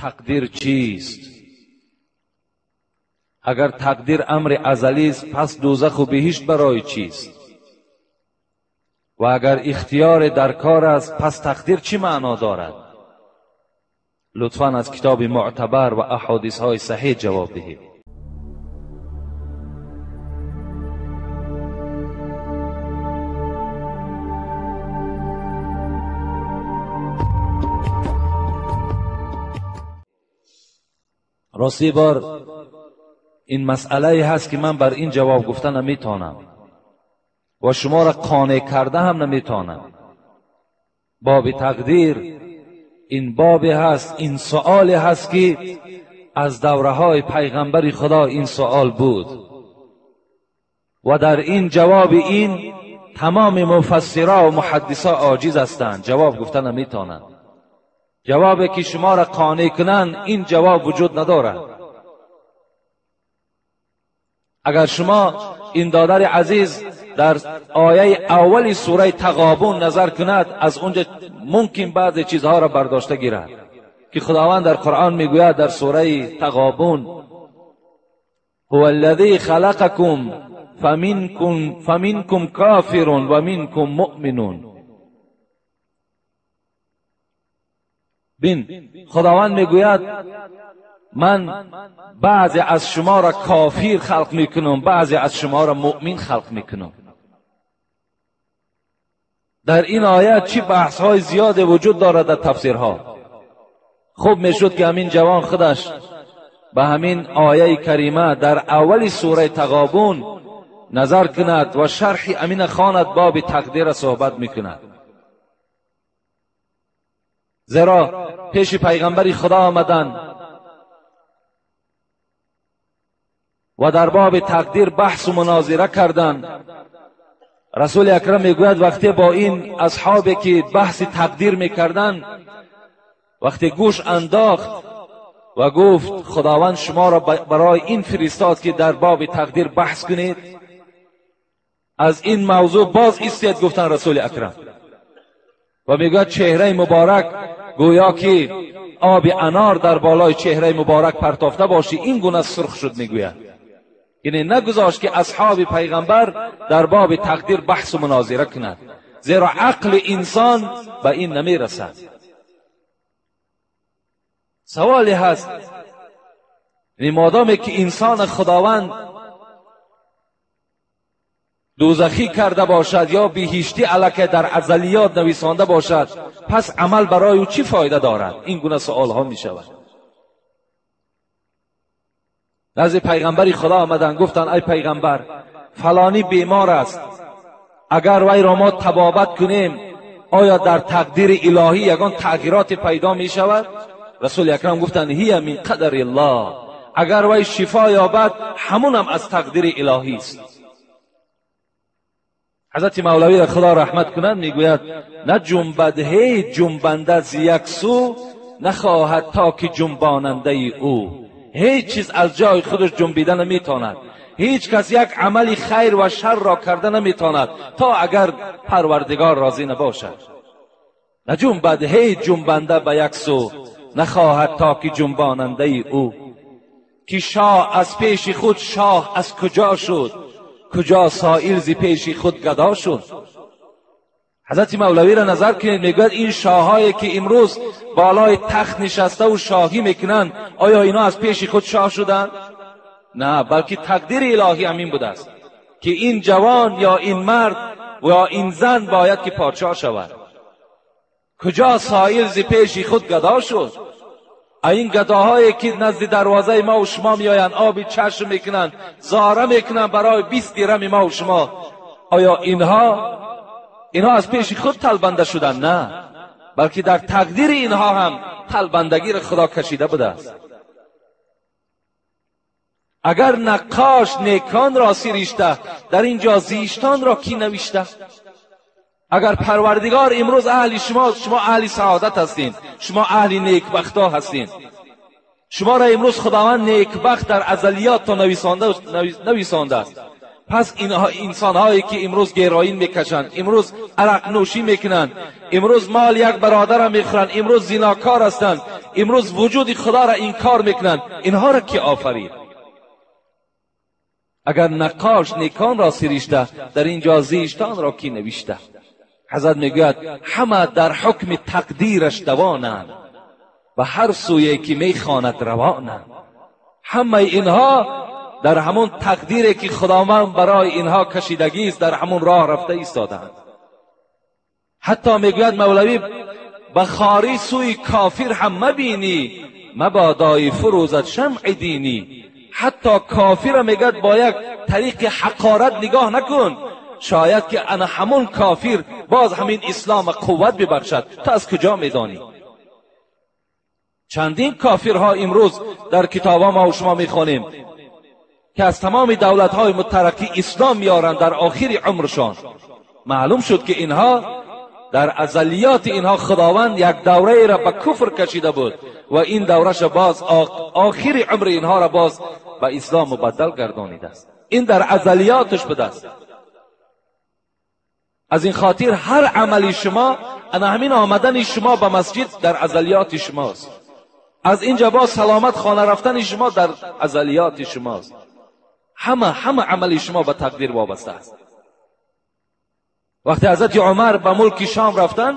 تقدیر چیست؟ اگر تقدیر امر ازلی است، پس دوزخ و بهشت برای چیست؟ و اگر اختیار در کار است، پس تقدیر چی معنا دارد؟ لطفاً از کتاب معتبر و احادیث های صحیح جواب دهید. راستی بار این مسئله هست که من بر این جواب گفتن نمیتونم و شما را قانع کرده هم نمیتونم. باب تقدیر این باب هست، این سؤال هست که از دوره های پیغمبر خدا این سؤال بود و در این جواب این تمام مفسرا و محدثا عاجز هستند، جواب گفتن نمیتونند. جوابی که شما را قانع کنن این جواب وجود ندارد. اگر شما این دادر عزیز در آیه اول سوره تغابن نظر کند، از اونجا ممکن بعض چیزها را برداشته گیرد که خداوند در قرآن میگوید در سوره تغابن: هو الذی خلقکم فمنکم کافر و منکم مؤمنون. بین خداوند میگوید من بعضی از شما را کافر خلق میکنم، بعضی از شما را مؤمن خلق میکنم. در این آیه چی بحث های زیاد وجود دارد در تفسیرها. خوب میشد که همین جوان خودش به همین آیه کریمه در اول سوره تغابن نظر کند و شرح امین خواند، باب تقدیر صحبت میکند. زیرا پیش پیغمبر خدا آمدن و در باب تقدیر بحث و مناظره کردند. رسول اکرم میگوید وقتی با این اصحابی که بحث تقدیر میکردن وقتی گوش انداخت و گفت خداوند شما را برای این فرستاد که در باب تقدیر بحث کنید، از این موضوع باز ایستاد گفتن رسول اکرم و میگوید چهره مبارک گویا که آب انار در بالای چهره مبارک پرتافته باشی، این گونه سرخ شد. میگوید یعنی نگذاشت که اصحاب پیغمبر در باب تقدیر بحث و مناظره کنند، زیرا عقل انسان به این نمیرسد. سوالی هست، یعنی مادامی که انسان خداوند دوزخی کرده باشد یا بهشتی الکه در ازلیات نویسانده باشد، پس عمل برای او چی فایده دارد؟ این گونه سوال ها می شود. نزد پیغمبری خدا آمدن گفتن ای پیغمبر فلانی بیمار است، اگر وی را ما طبابت کنیم آیا در تقدیر الهی یگان تغییرات پیدا می شود؟ رسول اکرم گفتن هی من قدر الله، اگر وی شفا یابد همون هم از تقدیر الهی است. حضرت مولوی را خدا رحمت کنند میگوید نه جنبد هیچ جنبنده از یک سو، نخواهد تا که جنباننده او. هیچ چیز از جای خودش جنبیده نمیتواند، هیچ کس یک عمل خیر و شر را کرده نمیتواند تا اگر پروردگار راضی نباشد. نه جنبد هیچ جنبنده به یک سو، نخواهد تا که جنباننده او. که شاه از پیش خود شاه از کجا شد، کجا سائل ز پیش خود گدا شد. حضرت مولوی را نظر کنید میگوید این شاهایی که امروز بالای تخت نشسته و شاهی میکنند آیا اینا از پیش خود شاه شدند؟ نه، بلکه تقدیر الهی همین بوده است که این جوان یا این مرد و یا این زن باید که پادشاه شود. کجا سائل ز پیش خود گدا شد. این گداهایی که نزد دروازه ما و شما میآیند آب چشم میکنند، زاره میکنند برای 20 درم ما و شما، آیا اینها از پیش خود تلبنده شدن؟ نه، بلکه در تقدیر اینها هم تلبندگی را خدا کشیده بوده است. اگر نقاش نیکان را سریشته، در اینجا زیشتان را کی نوشته؟ اگر پروردگار امروز اهل شما اهل سعادت هستین، شما اهل نیکبختا هستین، شما را امروز خداوند نیکبخت در ازلیات تا نویسانده است، پس اینها انسان‌هایی که امروز گیروئین میکشند، امروز عرق نوشی میکنند، امروز مال یک برادر را میخورند، امروز زناکار هستند، امروز وجود خدا را انکار میکنند، اینها را کی آفرید؟ اگر نقاش نیکان را سرشته، در اینجا زیشتان را کی نوشته؟ حضرت میگوید همه در حکم تقدیرش دوانند و هر سویه که میخواند روانند. همه اینها در همون تقدیری که خداوند برای اینها کشیدگی است در همون راه رفته ایستادند. حتی میگوید مولوی بخاری سوی کافر هم مبینی، مبادای فروزت شمع دینی. حتی کافر میگوید با یک طریق حقارت نگاه نکن، شاید که انا همون کافر باز همین اسلام قوت ببخشد. تا از کجا میدانی؟ چندین کافرها امروز در کتابا ما و شما میخوانیم که از تمام دولت‌های مترقی اسلام میارند در آخر عمرشان. معلوم شد که اینها در ازلیات اینها خداوند یک دوره را به کفر کشیده بود و این دورش باز آخر عمر اینها را باز به اسلام مبدل گردانیده است. این در ازلیاتش بوده است. از این خاطر هر عملی شما، انا همین آمدن شما به مسجد در ازلیات شماست. از اینجا با سلامت خانه رفتن شما در ازلیات شماست. همه عمل شما به تقدیر وابسته است. وقتی حضرت عمر به ملک شام رفتن،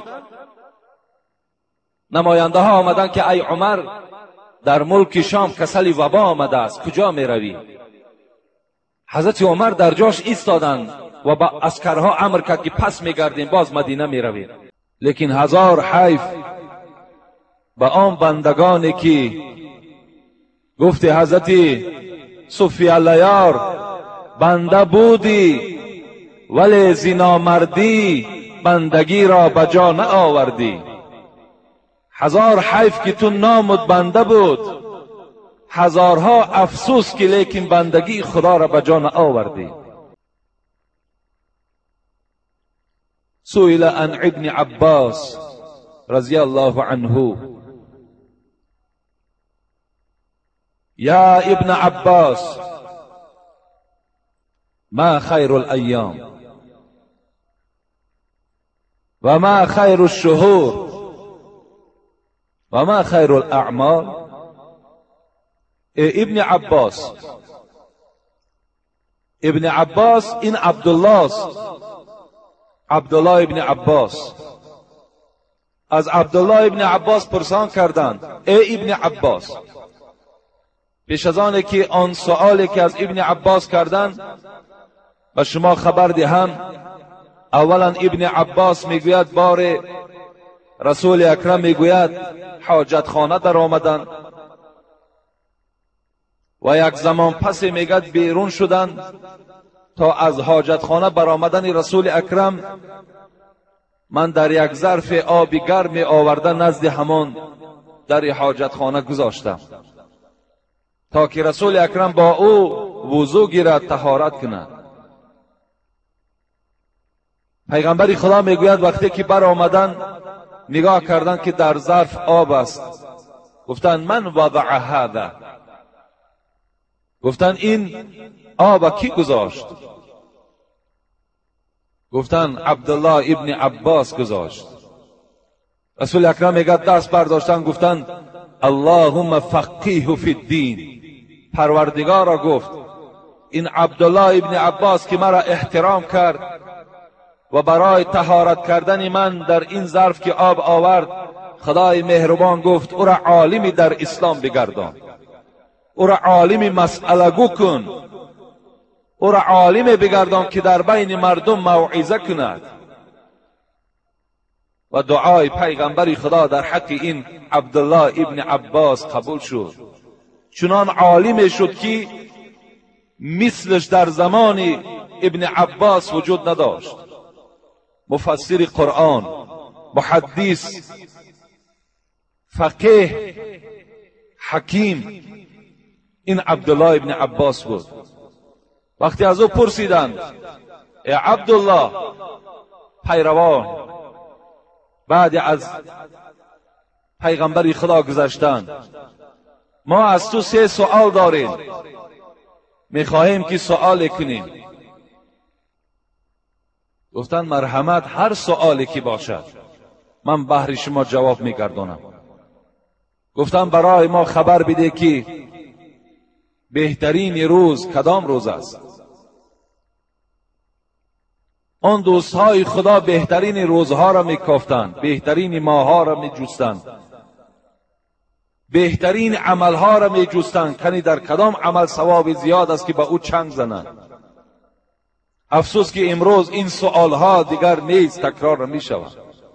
نماینده ها آمدن که ای عمر، در ملک شام کسل وبا آمده است، کجا می روی؟ حضرت عمر در جاش ایستادند و با عسکرها امر کرد که پس می گردیم، باز مدینه می رویم. لیکن هزار حیف به آن بندگانی که گفت حضرت صفی اللیار بنده بودی ولی زنا مردی بندگی را بجا نه آوردی. هزار حیف که تو نامت بنده بود، هزارها افسوس که لیکن بندگی خدا را بجا نه آوردی. سئل عن ابن عباس رضی الله عنه یا ابن عباس ما خیر الایام و ما خیر الشهور و ما خیر الاعمال. ابن عباس این عبدالله است، عبدالله ابن عباس. از عبدالله ابن عباس پرسان کردند ای ابن عباس، پیش از آن که آن سؤالی که از ابن عباس کردند و شما خبر دهم. اولا ابن عباس میگوید بار رسول اکرم میگوید حاجت خانه در آمدند و یک زمان پس میگوید بیرون شدند تا از حاجت خانه برآمدن رسول اکرم من در یک ظرف آب گرم آورده نزد همان در حاجت خانه گذاشتم تا که رسول اکرم با او وضو گیرد، طهارت کند. پیغمبر خدا میگوید وقتی که بر آمدن نگاه کردند که در ظرف آب است، گفتند من وضع هذا، گفتند این آب کی گذاشت؟ گفتند عبدالله ابن عباس گذاشت. رسول اکرم میگه دست برداشتن گفتند اللهم فقیه فی الدین، پروردگارا گفت این عبدالله ابن عباس که مرا احترام کرد و برای طهارت کردن من در این ظرف که آب آورد، خدای مهربان گفت او را عالمی در اسلام بگردان، او را عالمی مسئله گو کن، او را عالمی بگردان که در بین مردم موعظه کند. و دعای پیغمبر خدا در حق این عبدالله ابن عباس قبول شد. چنان عالم شد که مثلش در زمان ابن عباس وجود نداشت. مفسر قرآن، محدث، فقیه، حکیم، این عبدالله ابن عباس بود. وقتی از او پرسیدند ای عبدالله، پیروان بعد از پیغمبر خدا گذشتند، ما از تو 3 سوال داریم، میخواهیم که سوال کنیم. گفتن مرحمت هر سؤالی که باشد من بهر شما جواب میگردانم. گفتن برای ما خبر بده که بهترین روز کدام روز است. آن دوستهای خدا بهترین روزها را میکافتند، بهترین ماهها را میجستند، بهترین عملها را میجستند، کنی در کدام عمل ثواب زیاد است که به او چنگ زنند. افسوس که امروز این سؤالها دیگر نیز تکرار میشود.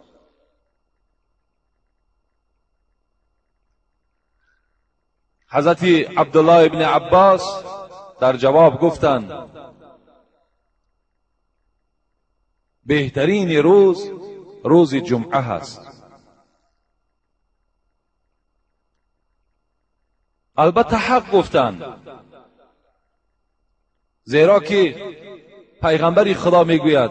حضرت عبدالله ابن عباس در جواب گفتند بهترین روز روز جمعه هست. البته حق گفتند، زیرا که پیغمبر خدا میگوید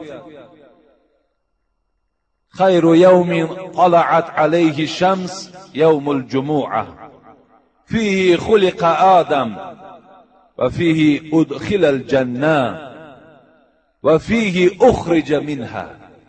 خیر یوم طلعت علیه الشمس یوم الجمعه فیه خلق آدم و فیه ادخل الجنه و فیه اخرج منها.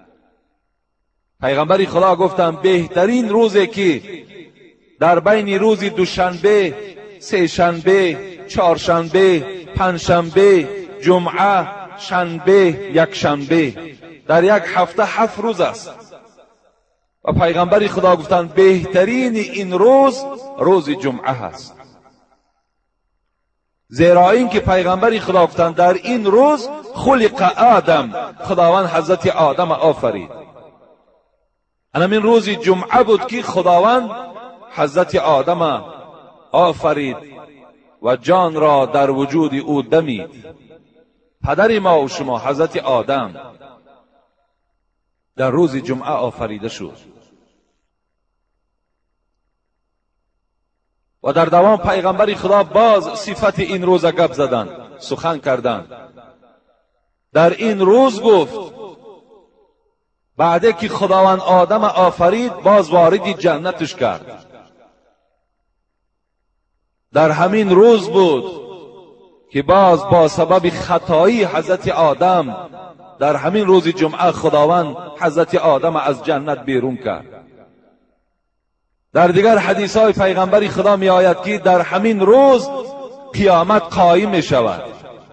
پیغمبر خدا گفتند بهترین روزی که در بین روز دوشنبه، سه شنبه، چهارشنبه، پنجشنبه، جمعه، شنبه، یک شنبه، در یک هفته 7 روز است. و پیغمبر خدا گفتند بهترین این روز روز جمعه هست. زیرا این که پیغمبر خدا گفتند در این روز خلق آدم، خداوند حضرت آدم آفرید. همین روز جمعه بود که خداوند حضرت آدم آفرید و جان را در وجود او دمید. پدر ما و شما حضرت آدم در روز جمعه آفریده شد. و در دوام پیغمبر خدا باز صفت این روز گپ زدند، سخن کردند. در این روز گفت بعد که خداوند آدم آفرید باز وارد جنتش کرد. در همین روز بود که باز با سبب خطایی حضرت آدم در همین روز جمعه خداوند حضرت آدم از جنت بیرون کرد. در دیگر حدیث های پیغمبر خدا می آید که در همین روز قیامت قائم می شود.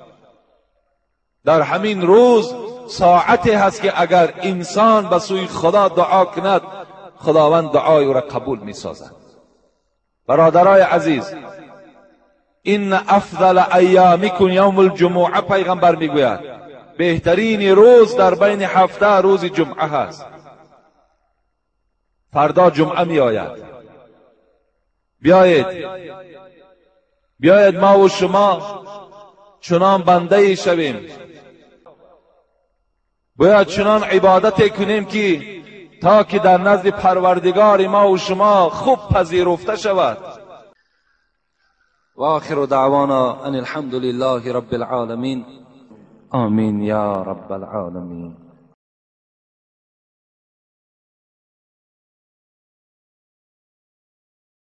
در همین روز ساعتی هست که اگر انسان به سوی خدا دعا کند خداوند دعای او را قبول می سازد. برادرای عزیز، این افضل ایامکم یوم الجمعه، پیغمبر می گوید بهترین روز در بین هفته روز جمعه هست. فردا جمعه می آید. بیایید ما و شما چنان بنده شویم، باید چنان عبادت کنیم که تا که در نزد پروردگار ما و شما خوب پذیرفته شود. و آخر دعوانا ان الحمد لله رب العالمین. آمین یا رب العالمین.